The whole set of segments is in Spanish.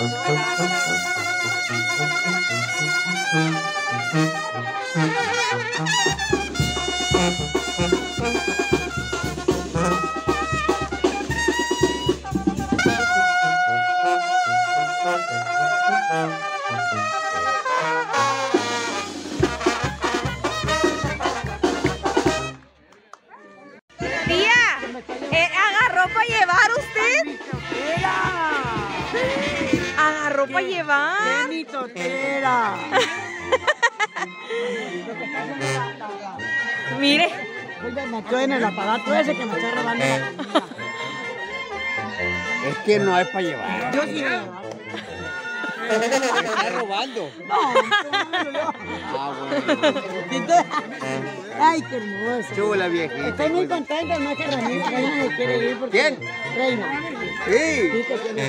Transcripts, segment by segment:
¿Agarró para llevar usted? ¿Agarró para llevar? ¡Qué mitotera! Mire. Oiga, me quedo en el aparato ese que me está robando la comida. Es que no es para llevar. Yo sí voy a llevar. Me está robando. No, Ah, bueno. ay, qué hermoso. Chula, viejita. Estoy muy contenta, más que Reina se quiere ir porque... ¿Quién? Reina. Sí. Sí, que tiene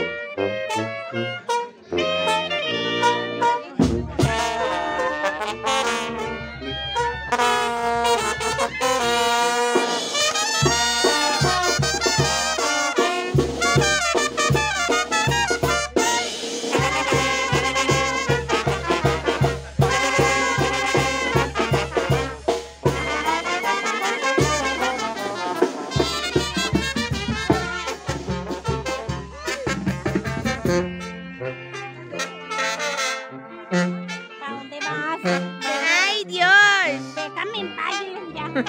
¡Ay, Dios! Déjame en paz, ya.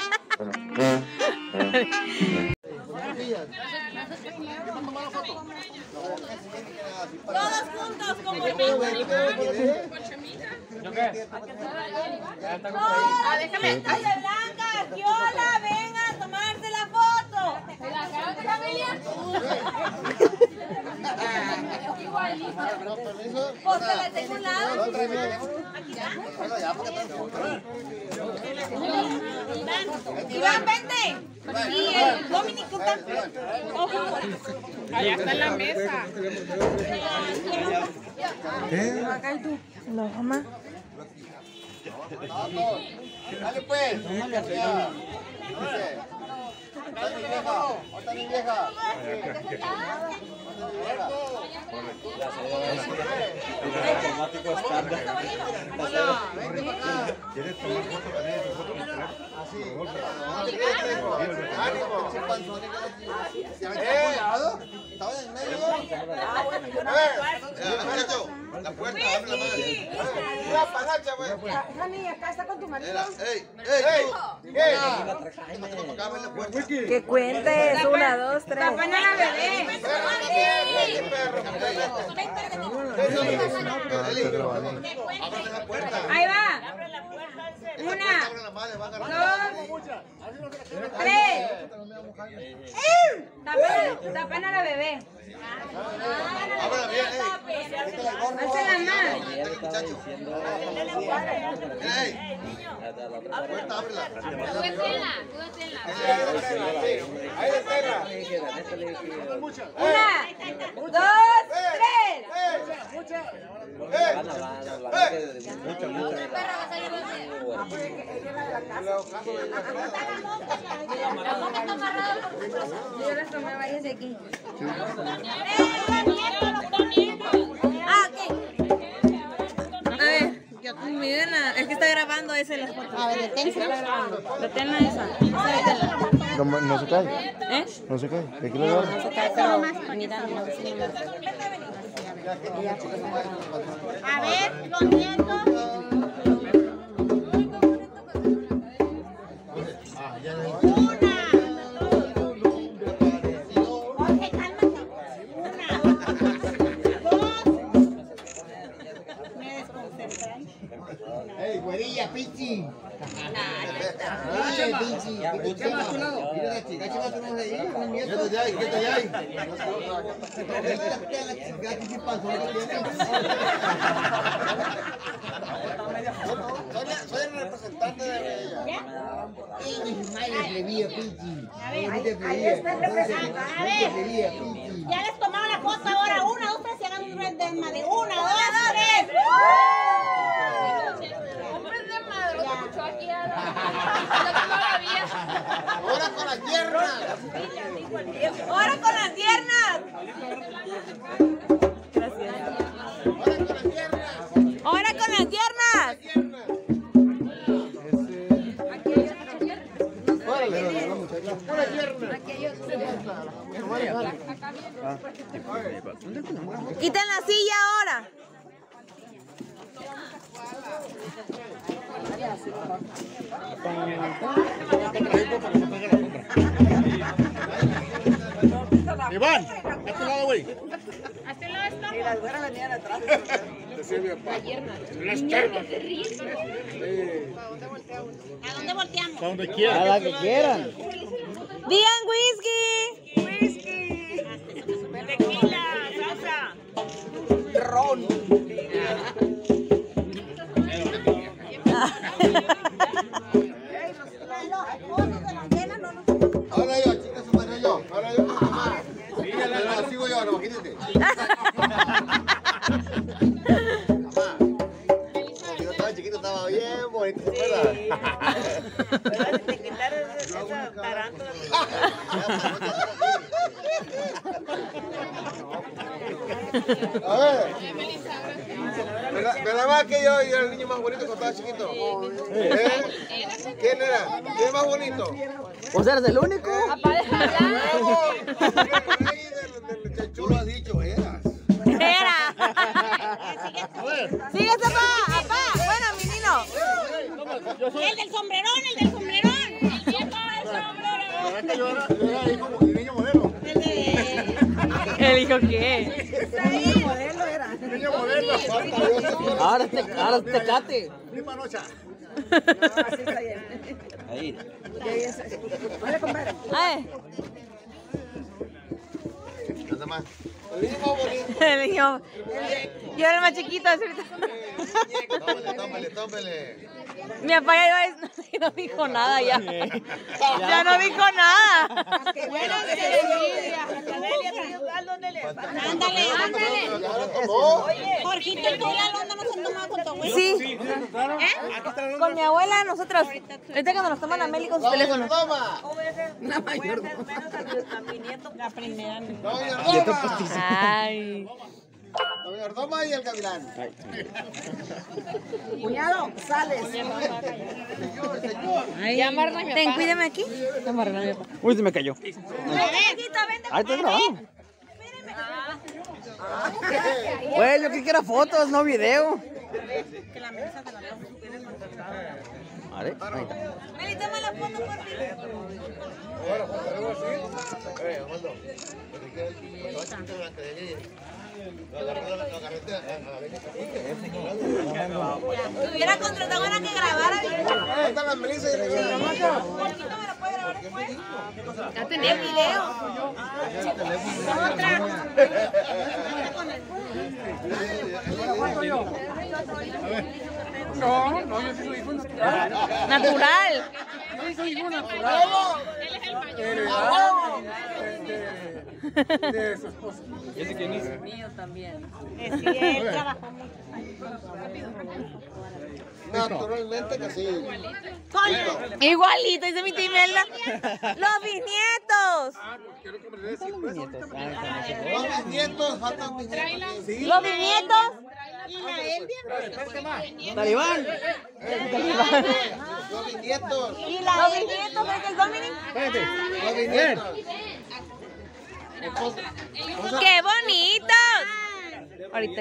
Todos juntos como hermanos. Déjame. Blanca, Giola, vengan a tomarse la foto. Póstala de un lado. Iván, vente. Y el Dominic está. Allá está en la mesa. No, mamá. Dale pues. Otra mi vieja. ¿Quieres tomar foto también? ¿Estaba en medio? La puerta, abre la madre. Una panacha, güey. Jani, acá está con tu marido. ¡Ey! ¡Ey! Que cuentes. 1, 2, 3. Tapan a la bebé. Ahí va. 1, 2, 3. Tapan a la bebé. Alza la mano. Una, dos, tres. Yo las tomé varias de aquí. Ah, ok. A ver, miren, es que está grabando esa las fotos. A ver, deténse. Deténla esa. No se cae. ¿Eh? No se cae. ¿De qué le da? No se cae, pero mira, no sé si A ver, los nietos. ¡Ey, güerilla, pichi! ¡Ay, pichi! ¿Qué más a tu lado? Mira la chica, ¿qué más de ahí? ¿Qué te hay? ¿Qué te hay? Soy el representante de ella. Ahí está el representante. A ver, ya les tomaron la foto ahora. 1, 2, 3 y hagan un red desma de 1, 2, 3. Hombres de madre, lo escuchó aquí a ¡Ahora con las piernas! ¡Ahora con las piernas! ¡Ahora con las piernas! ¡Quiten la silla ahora! Iván, a este lado, güey. ¿A este lado está? Y las güeras venían atrás. Las piernas. ¿A dónde volteamos? A donde quieran. A la que quieran. ¡Digan whisky! Whisky. ¡Tequila! ¡Salsa! Ron. Ahora yo, chicas, su madre yo. Ahora yo. Sí, la sigo yo, no, quítate. Yo estaba chiquito, estaba bien bonito, ¿verdad? Te quitaron esa tarántula. A ver. ¿Verdad más que yo era el niño más bonito cuando estaba chiquito? ¿Quién era? ¿Quién es más bonito? ¿Vos eres el único? Tú lo has dicho, eras. Era. Sigue, papá. Bueno, mi niño. El del sombrerón, el del sombrerón. El viejo del sombrero. Yo era hijo de niño modelo. ¿El hijo qué? Niño modelo. Ahora te cate. Misma noche. Ahí. Ay, Nada más. El niño más bonito. el niño. Yo era el más chiquito. Tómele. Mi papá ya no dijo nada ya. Ya no dijo nada. Bueno, ándale. Jorgito, tú y Lalo no nos han tomado con tu abuela. Sí. Con mi abuela, nosotros. Ahorita cuando nos toman a Meli con su teléfono. Toma. La primera. Ay. Toma y el gavilán. Cuñado, sales. Ten, cuídame aquí. Uy, se me cayó. Ahí estoy grabando. Güey, yo creí que era fotos, no video. Vale, ahí está. Meli, toma la foto por ti. Hubiera contratado una que grabara. Ahí está la Melissa y Ya tenía video. No, yo soy hijo Natural. Yo soy hijo natural. Él es el mayor. De su esposa. ¿Y ese quién es? Mío también. Sí, él trabajó mucho. Naturalmente que sí. Igualito, dice mi tía Imelda. Los bisnietos. Quiero que me le des 50. Los nietos, faltan mis nietos. Sí. Los bisnietos. ¿Y la Elvia? Talibán. Los bisnietos. ¿Y los bisnietos? ¿Es el Dominic? Los bisnietos. ¡Qué bonitos! Ahorita.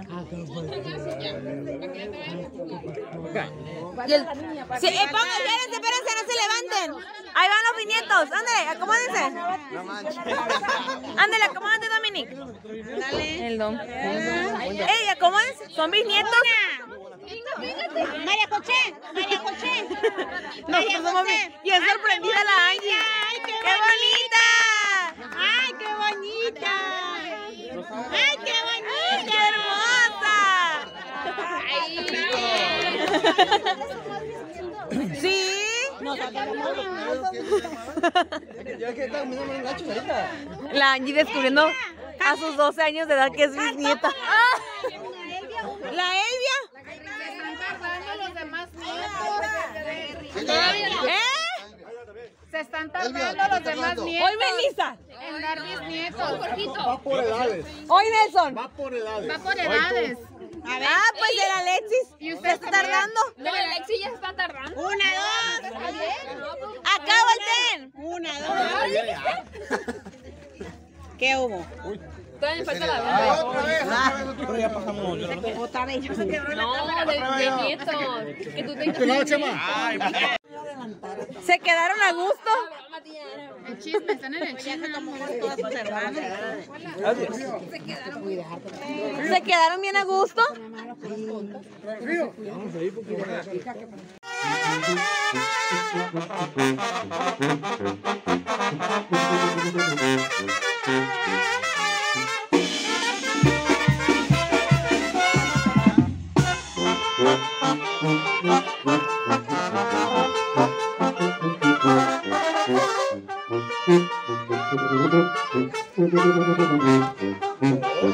Y el, sí, espérense, no se levanten. Ahí van los bisnietos. Ándale, acomódense. No manches. Ándale, acomódate, Dominic. Dale. El Dom. Ey, acomódense. ¿Son bisnietos? María José. Nosotros somos bien sorprendida la Angie. ¡Ay, qué bonita! ¡Ay, qué bonita! ¡Ay, qué bonita! ¡Qué hermosa! ¿Sí? La Angie descubriendo a sus 12 años de edad que es bisnieta. ¿La Elvia? Se están tardando los demás nietos. Hoy Melissa. En dar bisnietos. Va por edades. Hoy Nelson. Va por edades. Va por edades. Ah, pues el Alexis. ¿Y usted ¿Se está tardando? No, Alexi ya está tardando. Una, dos. Acá volteen. Una, dos. ¿Qué hubo? Todavía falta la Otra vez. Pero ya pasamos. Otra vez. No, de nietos. Que tú tengas. ¿Se quedaron a gusto? El chisme, están en el chisme. ¿Se quedaron bien a gusto?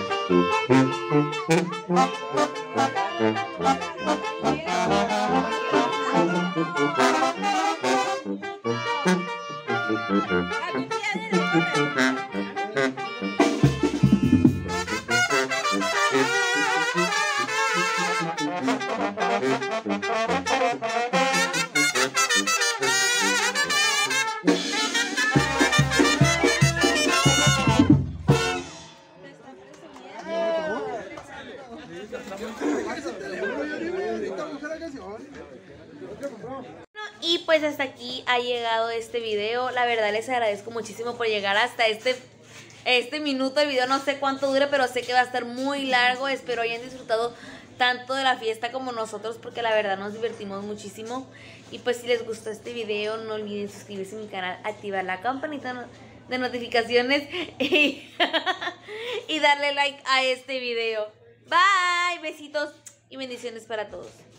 Y pues hasta aquí ha llegado este video. La verdad les agradezco muchísimo por llegar hasta este minuto de video. No sé cuánto dure, pero sé que va a estar muy largo. Espero hayan disfrutado tanto de la fiesta como nosotros, porque la verdad nos divertimos muchísimo. Y pues si les gustó este video, no olviden suscribirse a mi canal, activar la campanita de notificaciones y darle like a este video. Bye, besitos y bendiciones para todos.